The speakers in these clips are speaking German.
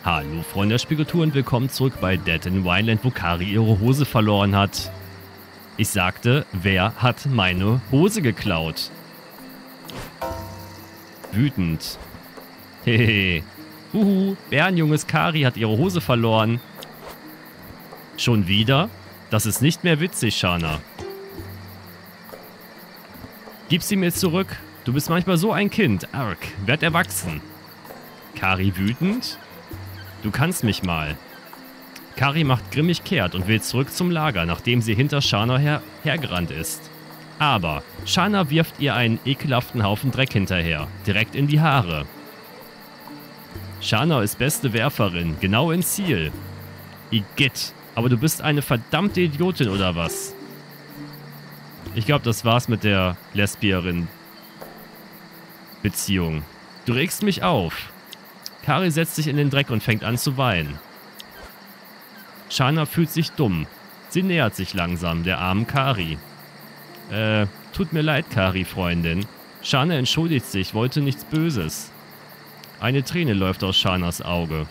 Hallo Freunde der Spiegeltour und willkommen zurück bei Dead in Wineland, wo Kari ihre Hose verloren hat. Ich sagte, wer hat meine Hose geklaut? Wütend. Hehe. Huhu, Bärenjunges Kari hat ihre Hose verloren. Schon wieder? Das ist nicht mehr witzig, Shana. Gib sie mir zurück. Du bist manchmal so ein Kind. Arg, werd erwachsen. Kari wütend? Du kannst mich mal. Kari macht grimmig kehrt und will zurück zum Lager, nachdem sie hinter Shana hergerannt ist. Aber Shana wirft ihr einen ekelhaften Haufen Dreck hinterher, direkt in die Haare. Shana ist beste Werferin, genau ins Ziel. Igitt, aber du bist eine verdammte Idiotin oder was? Ich glaube, das war's mit der Lesbierin-Beziehung. Du regst mich auf. Kari setzt sich in den Dreck und fängt an zu weinen. Shana fühlt sich dumm. Sie nähert sich langsam der armen Kari. Tut mir leid, Kari, Freundin. Shana entschuldigt sich, wollte nichts Böses. Eine Träne läuft aus Shanas Auge.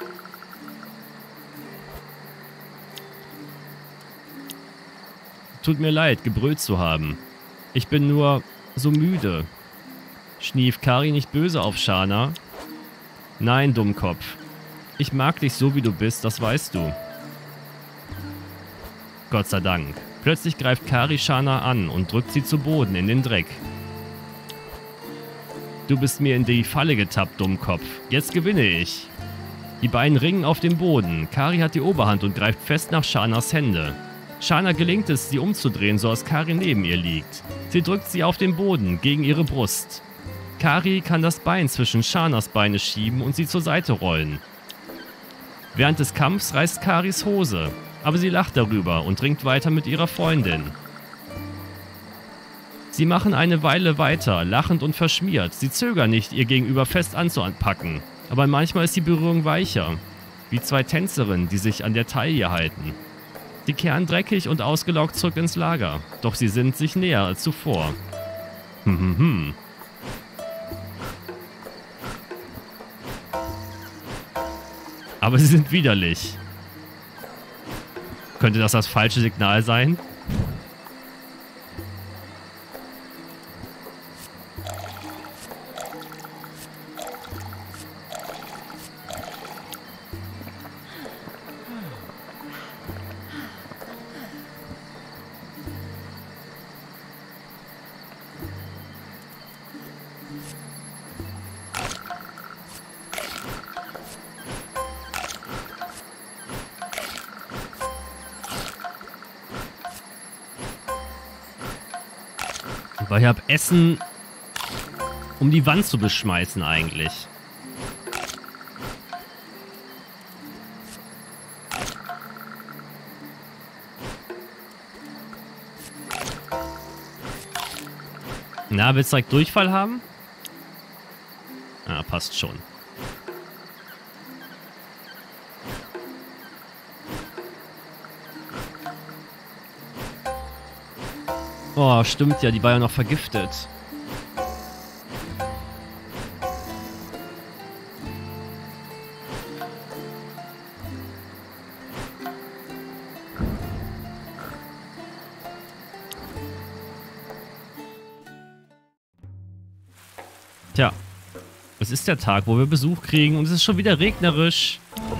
Tut mir leid, gebrüllt zu haben. Ich bin nur so müde. Schnief Kari nicht böse auf Shana? Nein, Dummkopf. Ich mag dich so, wie du bist, das weißt du. Gott sei Dank. Plötzlich greift Kari Shana an und drückt sie zu Boden in den Dreck. Du bist mir in die Falle getappt, Dummkopf. Jetzt gewinne ich. Die beiden ringen auf dem Boden. Kari hat die Oberhand und greift fest nach Shanas Hände. Shana gelingt es, sie umzudrehen, so dass Kari neben ihr liegt. Sie drückt sie auf den Boden, gegen ihre Brust. Kari kann das Bein zwischen Shanas Beine schieben und sie zur Seite rollen. Während des Kampfs reißt Karis Hose, aber sie lacht darüber und ringt weiter mit ihrer Freundin. Sie machen eine Weile weiter, lachend und verschmiert. Sie zögern nicht, ihr Gegenüber fest anzupacken, aber manchmal ist die Berührung weicher, wie zwei Tänzerinnen, die sich an der Taille halten. Sie kehren dreckig und ausgelaugt zurück ins Lager, doch sie sind sich näher als zuvor. Aber sie sind widerlich. Könnte das falsche Signal sein? Weil ich habe Essen, um die Wand zu beschmeißen eigentlich. Na, willst du direkt Durchfall haben? Ah, passt schon. Oh, stimmt ja, die war ja noch vergiftet. Tja, es ist der Tag, wo wir Besuch kriegen und es ist schon wieder regnerisch.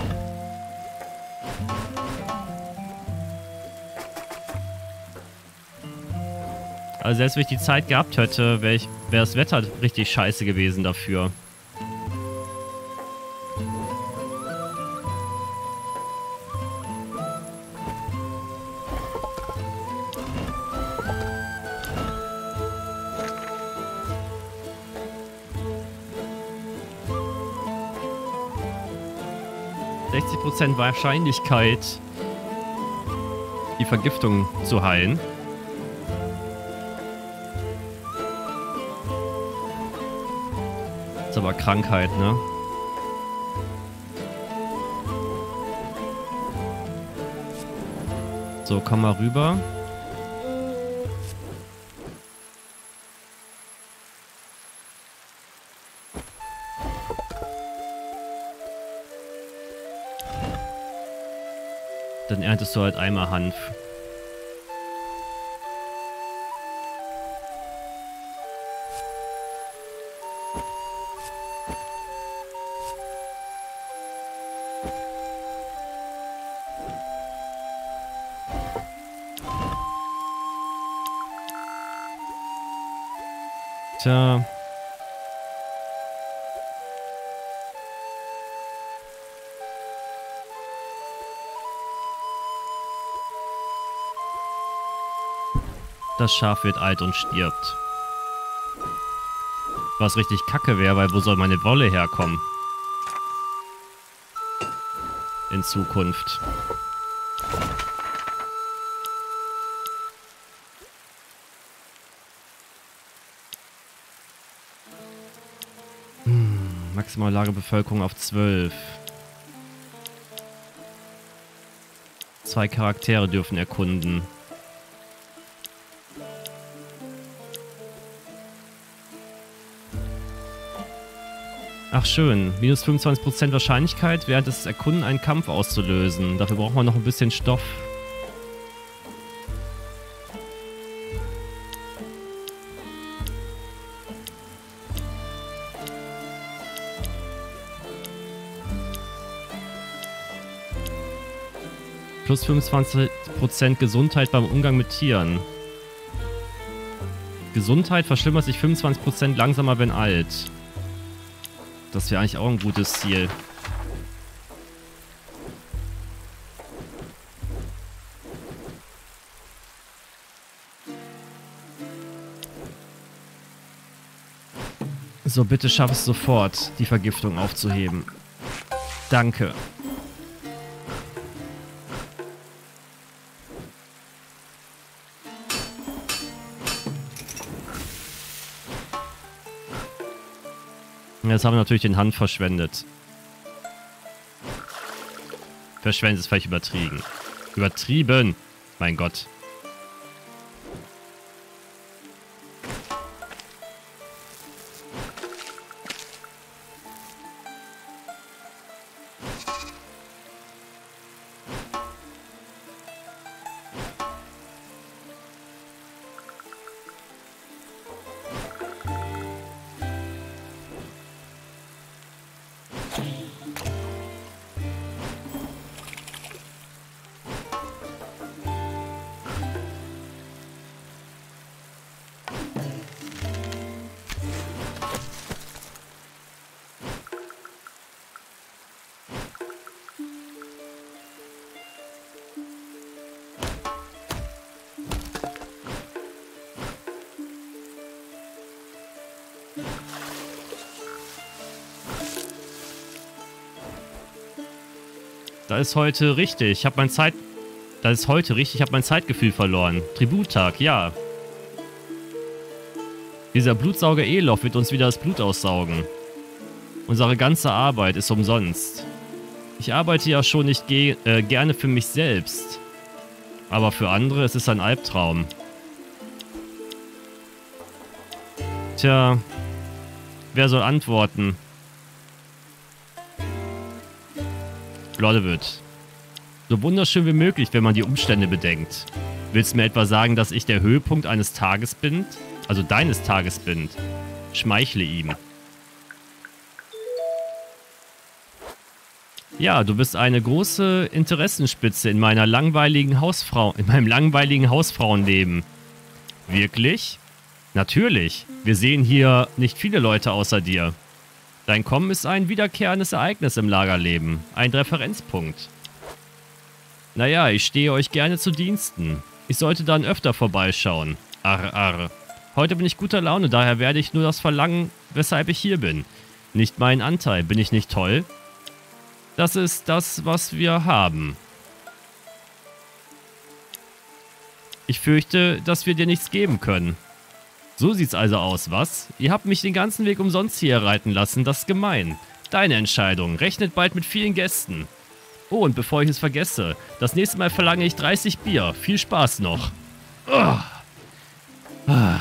Also selbst wenn ich die Zeit gehabt hätte, wäre das Wetter richtig scheiße gewesen dafür. %60 Wahrscheinlichkeit, die Vergiftung zu heilen. Ist aber Krankheit, ne? So, komm mal rüber. Dann erntest du halt einmal Hanf. Tja. Das Schaf wird alt und stirbt. Was richtig kacke wäre, weil wo soll meine Wolle herkommen? In Zukunft. Maximale Lagerbevölkerung auf 12. 2 Charaktere dürfen erkunden. Ach schön, minus 25% Wahrscheinlichkeit, während des Erkunden einen Kampf auszulösen. Dafür braucht man noch ein bisschen Stoff. Plus 25% Gesundheit beim Umgang mit Tieren. Gesundheit verschlimmert sich 25% langsamer, wenn alt. Das wäre eigentlich auch ein gutes Ziel. So, bitte schaff es sofort, die Vergiftung aufzuheben. Danke. Jetzt haben wir natürlich den Hanf verschwendet. Verschwendet ist vielleicht übertrieben. Übertrieben! Mein Gott. Das ist heute richtig. Ich habe Das ist heute richtig. Ich habe mein Zeitgefühl verloren. Tributtag, ja. Dieser Blutsauger Elof wird uns wieder das Blut aussaugen. Unsere ganze Arbeit ist umsonst. Ich arbeite ja schon nicht gerne für mich selbst. Aber für andere ist es ein Albtraum. Tja, wer soll antworten? Bloodwood. So wunderschön wie möglich, wenn man die Umstände bedenkt. Willst du mir etwa sagen, dass ich der Höhepunkt eines Tages bin? Also deines Tages bin? Schmeichle ihm. Ja, du bist eine große Interessenspitze in meinem langweiligen Hausfrauenleben. Wirklich? Natürlich. Wir sehen hier nicht viele Leute außer dir. Dein Kommen ist ein wiederkehrendes Ereignis im Lagerleben. Ein Referenzpunkt. Naja, ich stehe euch gerne zu Diensten. Ich sollte dann öfter vorbeischauen. Arr, arr. Heute bin ich guter Laune, daher werde ich nur das verlangen, weshalb ich hier bin. Nicht mein Anteil. Bin ich nicht toll? Das ist das, was wir haben. Ich fürchte, dass wir dir nichts geben können. So sieht's also aus, was? Ihr habt mich den ganzen Weg umsonst hierher reiten lassen, das ist gemein. Deine Entscheidung. Rechnet bald mit vielen Gästen. Oh, und bevor ich es vergesse, das nächste Mal verlange ich 30 Bier. Viel Spaß noch. Oh. Ah.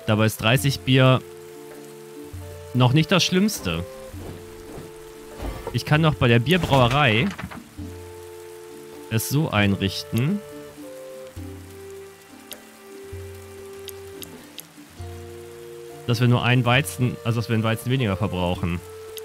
Dabei ist 30 Bier noch nicht das Schlimmste. Ich kann doch bei der Bierbrauerei es so einrichten, dass wir nur einen Weizen, also dass wir einen Weizen weniger verbrauchen.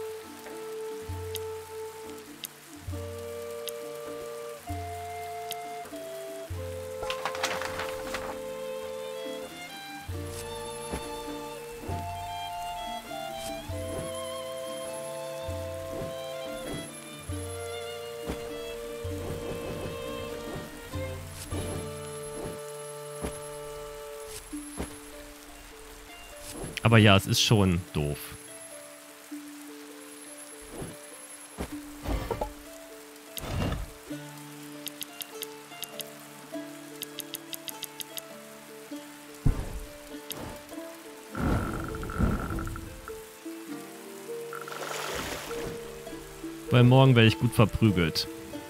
Aber ja, es ist schon doof. Weil morgen werde ich gut verprügelt.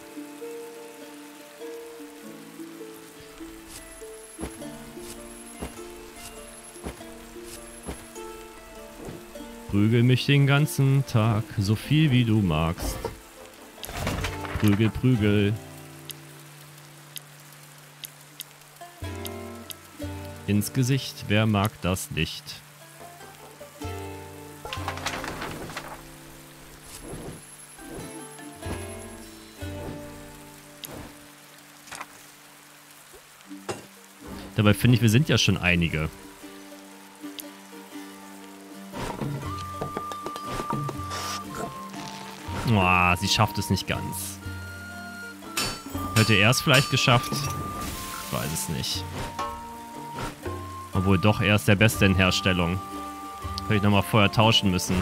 Prügel mich den ganzen Tag, so viel wie du magst. Prügel, Prügel. Ins Gesicht, wer mag das nicht? Dabei finde ich, wir sind ja schon einige. Oh, sie schafft es nicht ganz. Hätte er es vielleicht geschafft? Ich weiß es nicht. Obwohl doch, er ist der Beste in Herstellung. Hätte ich nochmal vorher tauschen müssen.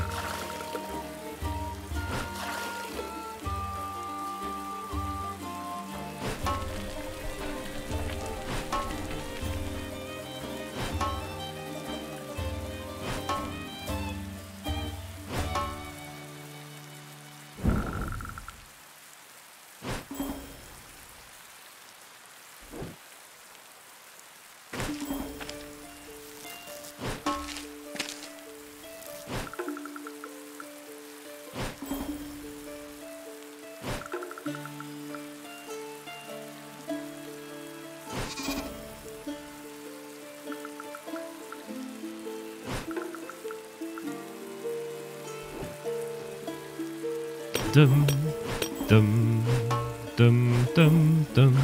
Dum, dum, dum, dum, dum.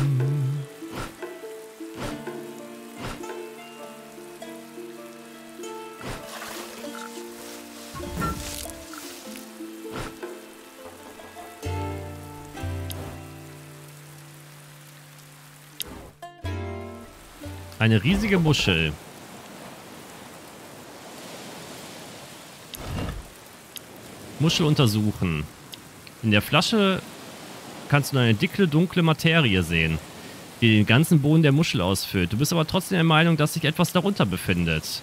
Eine riesige Muschel. Muschel untersuchen. In der Flasche kannst du eine dicke, dunkle Materie sehen, die den ganzen Boden der Muschel ausfüllt. Du bist aber trotzdem der Meinung, dass sich etwas darunter befindet.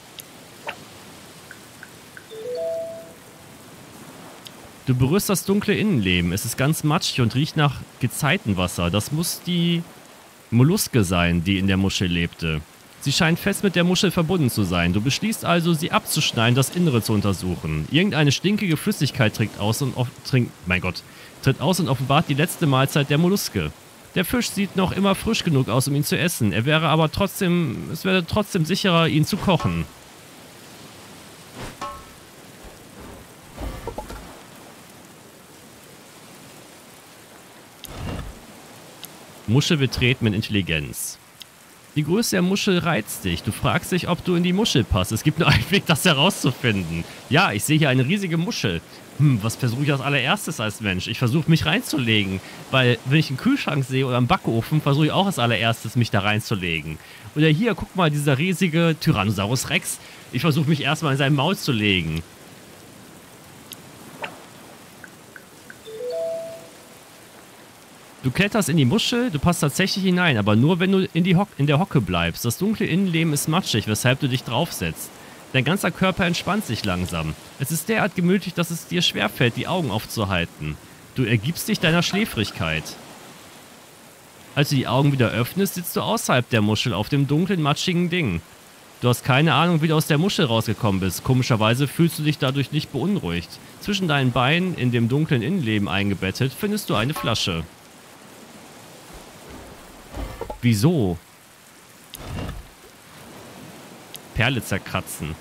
Du berührst das dunkle Innenleben. Es ist ganz matschig und riecht nach Gezeitenwasser. Das muss die Molluske sein, die in der Muschel lebte. Sie scheint fest mit der Muschel verbunden zu sein. Du beschließt also, sie abzuschneiden, das Innere zu untersuchen. Irgendeine stinkige Flüssigkeit tritt aus und offenbart die letzte Mahlzeit der Molluske. Der Fisch sieht noch immer frisch genug aus, um ihn zu essen. Es wäre trotzdem sicherer, ihn zu kochen. Muschel betreten mit Intelligenz. Die Größe der Muschel reizt dich. Du fragst dich, ob du in die Muschel passt. Es gibt nur einen Weg, das herauszufinden. Ja, ich sehe hier eine riesige Muschel. Was versuche ich als allererstes als Mensch? Ich versuche mich reinzulegen. Weil, wenn ich einen Kühlschrank sehe oder einen Backofen, versuche ich auch als allererstes, mich da reinzulegen. Oder hier, guck mal, dieser riesige Tyrannosaurus Rex. Ich versuche mich erstmal in sein Maul zu legen. Du kletterst in die Muschel, du passt tatsächlich hinein, aber nur, wenn du in der Hocke bleibst. Das dunkle Innenleben ist matschig, weshalb du dich draufsetzt. Dein ganzer Körper entspannt sich langsam. Es ist derart gemütlich, dass es dir schwerfällt, die Augen aufzuhalten. Du ergibst dich deiner Schläfrigkeit. Als du die Augen wieder öffnest, sitzt du außerhalb der Muschel auf dem dunklen, matschigen Ding. Du hast keine Ahnung, wie du aus der Muschel rausgekommen bist. Komischerweise fühlst du dich dadurch nicht beunruhigt. Zwischen deinen Beinen, in dem dunklen Innenleben eingebettet, findest du eine Flasche. Wieso? Perle zerkratzen.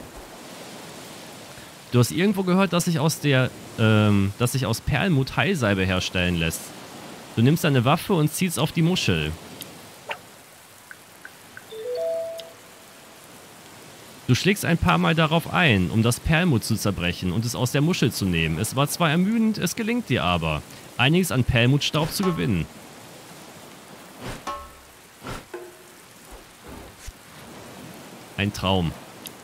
Du hast irgendwo gehört, dass sich aus Perlmutt Heilsalbe herstellen lässt. Du nimmst deine Waffe und ziehst auf die Muschel. Du schlägst ein paar Mal darauf ein, um das Perlmutt zu zerbrechen und es aus der Muschel zu nehmen. Es war zwar ermüdend, es gelingt dir aber, einiges an Perlmuttstaub zu gewinnen. Ein Traum.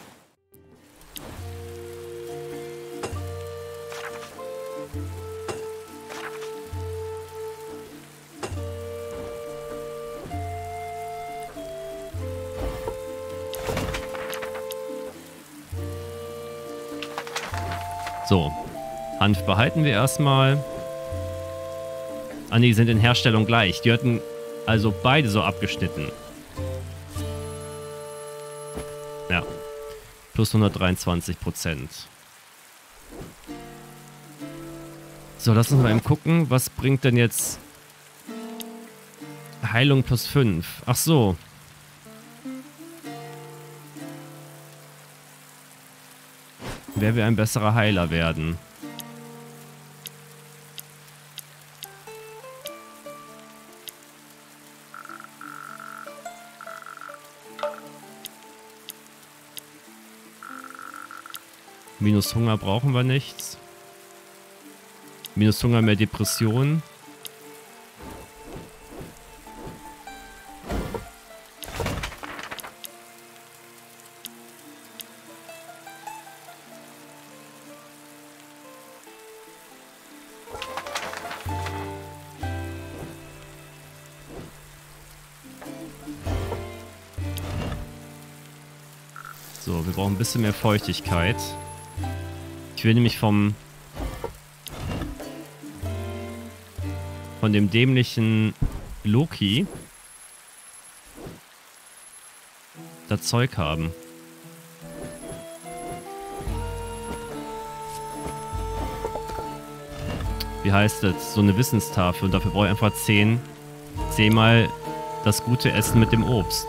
So, Hanf behalten wir erstmal. Ah ne, die sind in Herstellung gleich. Die hatten also beide so abgeschnitten. Ja, plus 123%. So, lass uns mal eben gucken, was bringt denn jetzt Heilung plus 5? Ach so. Wer will ein besserer Heiler werden? Minus Hunger brauchen wir nichts. Minus Hunger, mehr Depression. So, wir brauchen ein bisschen mehr Feuchtigkeit. Ich will nämlich von dem dämlichen Loki das Zeug haben. Wie heißt das? So eine Wissenstafel. Und dafür brauche ich einfach 10-mal das gute Essen mit dem Obst.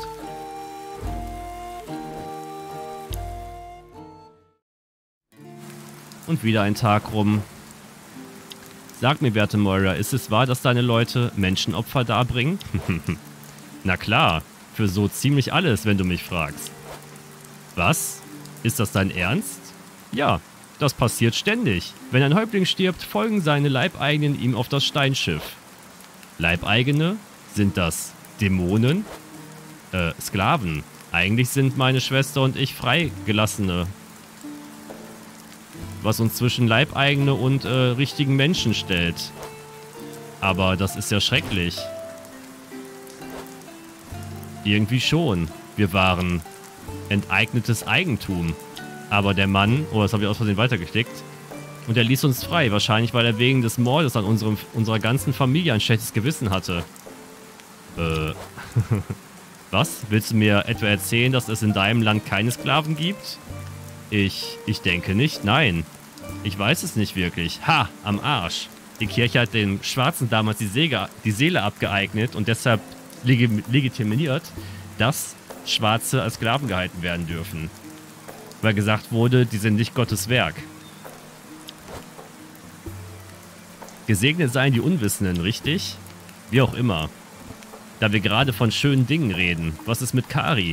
Und wieder ein Tag rum. Sag mir, werte Moira, ist es wahr, dass deine Leute Menschenopfer darbringen? Na klar, für so ziemlich alles, wenn du mich fragst. Was? Ist das dein Ernst? Ja, das passiert ständig. Wenn ein Häuptling stirbt, folgen seine Leibeigenen ihm auf das Steinschiff. Leibeigene? Sind das Dämonen? Sklaven. Eigentlich sind meine Schwester und ich Freigelassene. Was uns zwischen Leibeigene und richtigen Menschen stellt. Aber das ist ja schrecklich. Irgendwie schon. Wir waren enteignetes Eigentum. Aber der Mann, oh, das habe ich aus Versehen weitergeklickt, und er ließ uns frei. Wahrscheinlich, weil er wegen des Mordes an unserer ganzen Familie ein schlechtes Gewissen hatte. Was? Willst du mir etwa erzählen, dass es in deinem Land keine Sklaven gibt? Ich denke nicht, nein. Ich weiß es nicht wirklich. Ha, am Arsch. Die Kirche hat dem Schwarzen damals die Seele abgeeignet und deshalb legitimiert, dass Schwarze als Sklaven gehalten werden dürfen. Weil gesagt wurde, die sind nicht Gottes Werk. Gesegnet seien die Unwissenden, richtig? Wie auch immer. Da wir gerade von schönen Dingen reden. Was ist mit Kari?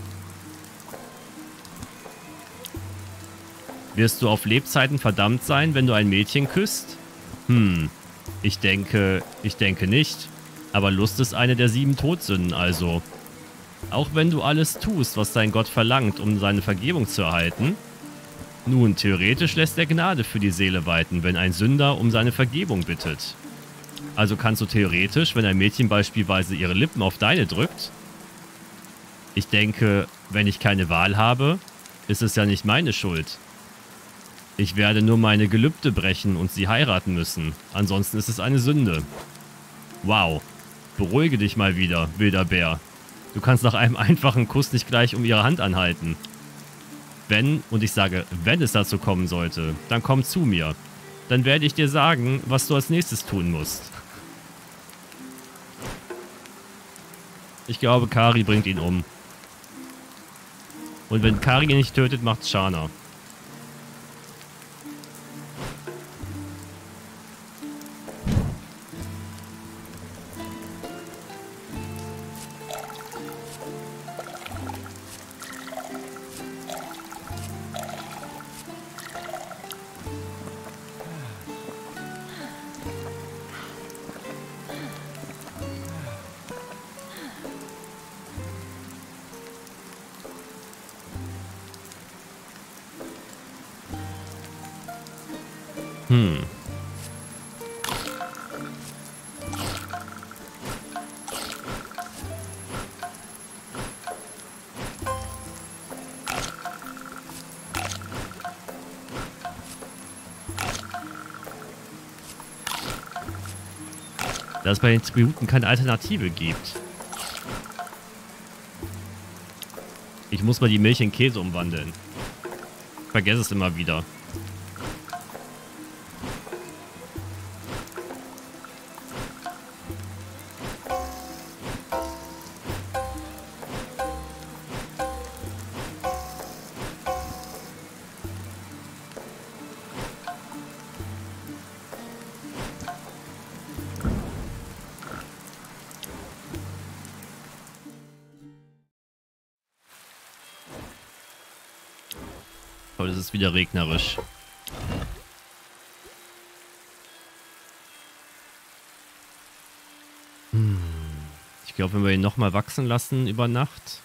Wirst du auf Lebzeiten verdammt sein, wenn du ein Mädchen küsst? Ich denke nicht. Aber Lust ist eine der 7 Todsünden, also. Auch wenn du alles tust, was dein Gott verlangt, um seine Vergebung zu erhalten. Nun, theoretisch lässt er Gnade für die Seele walten, wenn ein Sünder um seine Vergebung bittet. Also kannst du theoretisch, wenn ein Mädchen beispielsweise ihre Lippen auf deine drückt. Ich denke, wenn ich keine Wahl habe, ist es ja nicht meine Schuld. Ich werde nur meine Gelübde brechen und sie heiraten müssen. Ansonsten ist es eine Sünde. Wow. Beruhige dich mal wieder, wilder Bär. Du kannst nach einem einfachen Kuss nicht gleich um ihre Hand anhalten. Wenn, und ich sage, wenn es dazu kommen sollte, dann komm zu mir. Dann werde ich dir sagen, was du als nächstes tun musst. Ich glaube, Kari bringt ihn um. Und wenn Kari ihn nicht tötet, macht's Shana. Dass es bei den Tributen keine Alternative gibt. Ich muss mal die Milch in Käse umwandeln. Ich vergesse es immer wieder. Heute ist es wieder regnerisch. Ich glaube, wenn wir ihn nochmal wachsen lassen über Nacht.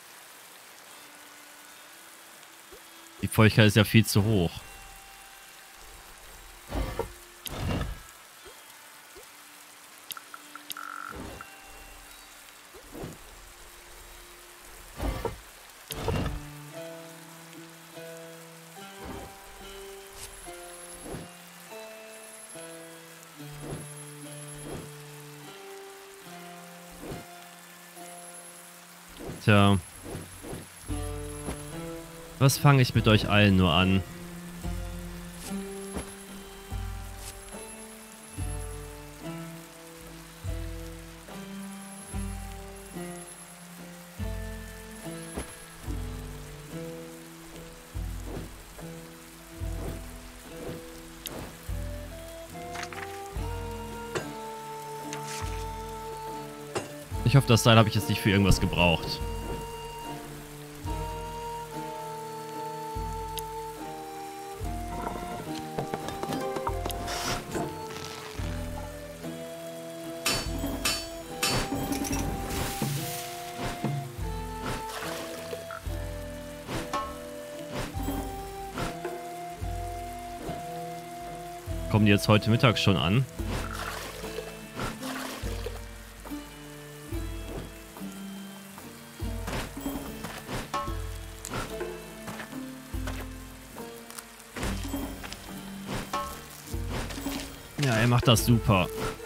Die Feuchtigkeit ist ja viel zu hoch. Tja. Was fange ich mit euch allen nur an? Ich hoffe, das Seil habe ich jetzt nicht für irgendwas gebraucht. Kommen die jetzt heute Mittag schon an? Ja, er macht das super.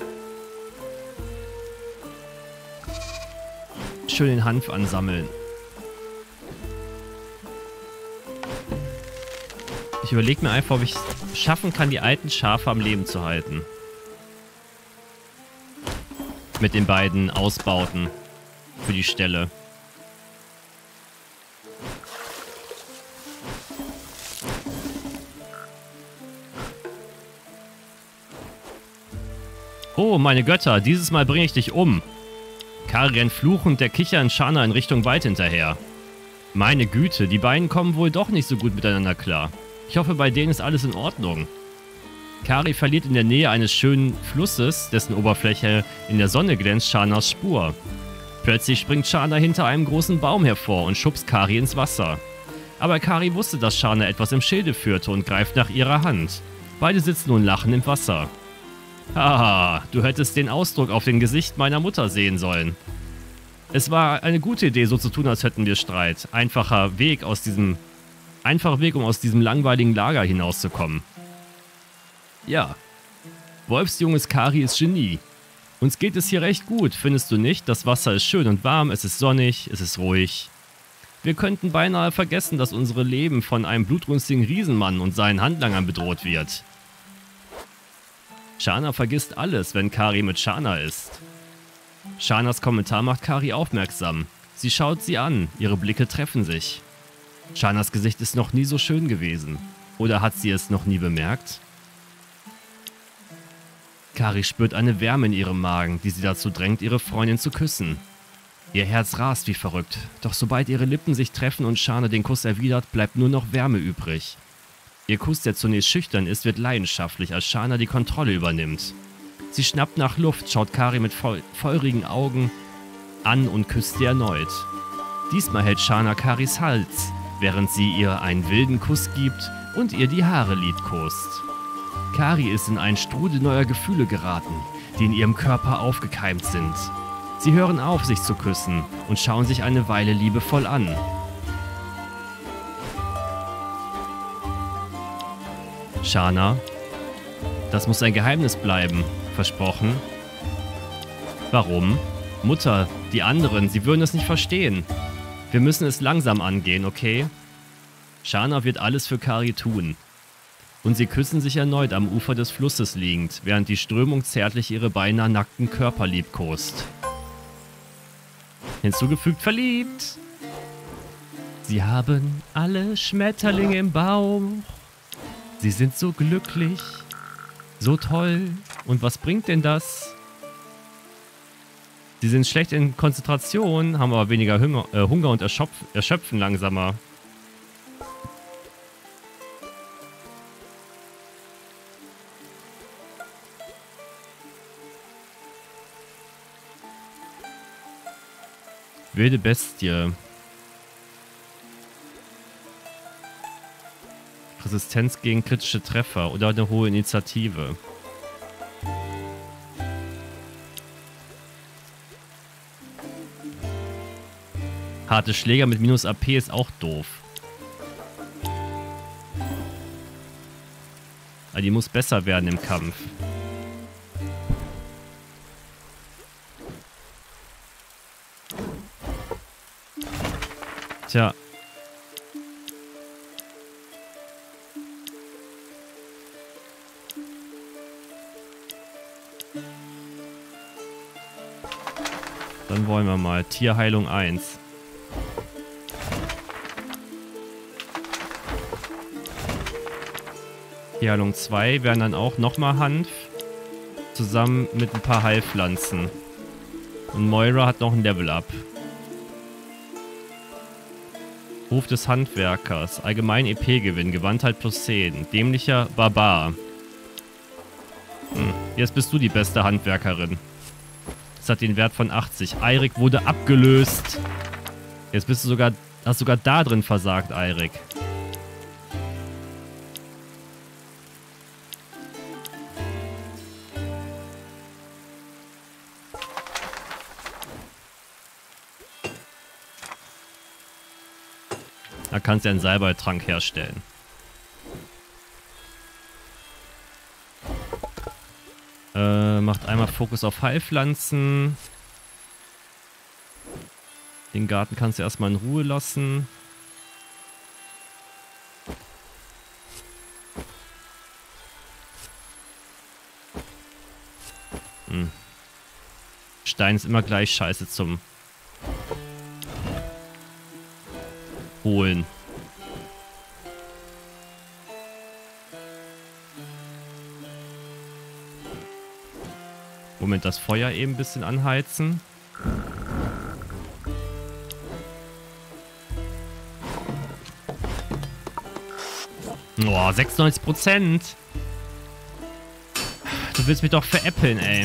Schön den Hanf ansammeln. Ich überlege mir einfach, ob ich es schaffen kann, die alten Schafe am Leben zu halten. Mit den beiden Ausbauten für die Ställe. Oh, meine Götter, dieses Mal bringe ich dich um. Kari rennt fluchend der kichernden Shana in Richtung Wald hinterher. Meine Güte, die beiden kommen wohl doch nicht so gut miteinander klar. Ich hoffe, bei denen ist alles in Ordnung. Kari verliert in der Nähe eines schönen Flusses, dessen Oberfläche in der Sonne glänzt, Shanas Spur. Plötzlich springt Shana hinter einem großen Baum hervor und schubst Kari ins Wasser. Aber Kari wusste, dass Shana etwas im Schilde führte und greift nach ihrer Hand. Beide sitzen nun lachend im Wasser. Haha, du hättest den Ausdruck auf dem Gesicht meiner Mutter sehen sollen. Es war eine gute Idee, so zu tun, als hätten wir Streit. Einfacher Weg, um aus diesem langweiligen Lager hinauszukommen. Ja, Wolfsjunges Kari ist Genie. Uns geht es hier recht gut, findest du nicht? Das Wasser ist schön und warm, es ist sonnig, es ist ruhig. Wir könnten beinahe vergessen, dass unsere Leben von einem blutrünstigen Riesenmann und seinen Handlangern bedroht wird. Shana vergisst alles, wenn Kari mit Shana ist. Shanas Kommentar macht Kari aufmerksam. Sie schaut sie an, ihre Blicke treffen sich. Shanas Gesicht ist noch nie so schön gewesen. Oder hat sie es noch nie bemerkt? Kari spürt eine Wärme in ihrem Magen, die sie dazu drängt, ihre Freundin zu küssen. Ihr Herz rast wie verrückt, doch sobald ihre Lippen sich treffen und Shana den Kuss erwidert, bleibt nur noch Wärme übrig. Ihr Kuss, der zunächst schüchtern ist, wird leidenschaftlich, als Shana die Kontrolle übernimmt. Sie schnappt nach Luft, schaut Kari mit feurigen Augen an und küsst sie erneut. Diesmal hält Shana Karis Hals, während sie ihr einen wilden Kuss gibt und ihr die Haare liebkost. Kari ist in einen Strudel neuer Gefühle geraten, die in ihrem Körper aufgekeimt sind. Sie hören auf, sich zu küssen und schauen sich eine Weile liebevoll an. Shana, das muss ein Geheimnis bleiben, versprochen. Warum? Mutter, die anderen, sie würden es nicht verstehen. Wir müssen es langsam angehen, okay? Shana wird alles für Kari tun. Und sie küssen sich erneut am Ufer des Flusses liegend, während die Strömung zärtlich ihre beinahe nackten Körper liebkost. Hinzugefügt verliebt. Sie haben alle Schmetterlinge im Bauch. Sie sind so glücklich, so toll. Und was bringt denn das? Sie sind schlecht in Konzentration, haben aber weniger Hunger und erschöpfen langsamer. Wilde Bestie. Resistenz gegen kritische Treffer oder eine hohe Initiative. Harte Schläger mit minus AP ist auch doof. Aber die muss besser werden im Kampf. Tja. Dann wollen wir mal. Tierheilung 1. Tierheilung 2 wären dann auch nochmal Hanf. Zusammen mit ein paar Heilpflanzen. Und Moira hat noch ein Level-Up. Ruf des Handwerkers. Allgemein EP-Gewinn. Gewandtheit plus 10. Dämlicher Barbar. Jetzt bist du die beste Handwerkerin. Das hat den Wert von 80. Eirik wurde abgelöst. Jetzt bist du sogar... Hast sogar da drin versagt, Eirik. Da kannst du einen Salbeitrank herstellen. Macht einmal Fokus auf Heilpflanzen. Den Garten kannst du erstmal in Ruhe lassen. Stein ist immer gleich scheiße zum Holen. Moment, das Feuer eben ein bisschen anheizen. Oh, 96%. Du willst mich doch veräppeln, ey.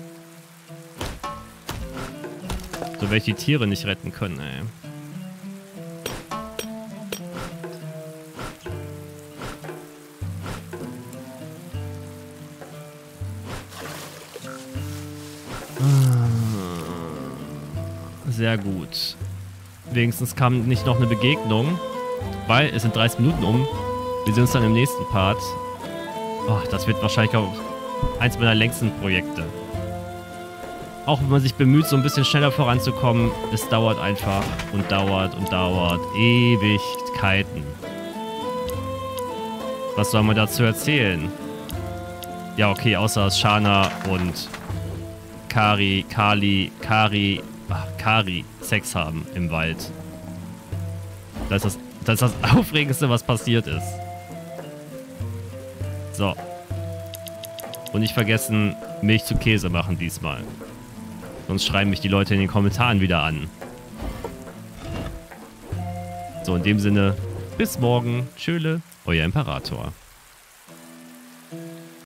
So werde ich die Tiere nicht retten können, ey. Sehr gut. Wenigstens kam nicht noch eine Begegnung, weil es sind 30 Minuten um. Wir sehen uns dann im nächsten Part. Oh, das wird wahrscheinlich auch eins meiner längsten Projekte. Auch wenn man sich bemüht, so ein bisschen schneller voranzukommen, es dauert einfach und dauert und dauert. Ewigkeiten. Was soll man dazu erzählen? Ja, okay, außer dass Shana und Kari Sex haben im Wald. Das ist das Aufregendste, was passiert ist. So. Und nicht vergessen, Milch zu Käse machen diesmal. Sonst schreiben mich die Leute in den Kommentaren wieder an. So, in dem Sinne, bis morgen. Tschöle, euer Imperator.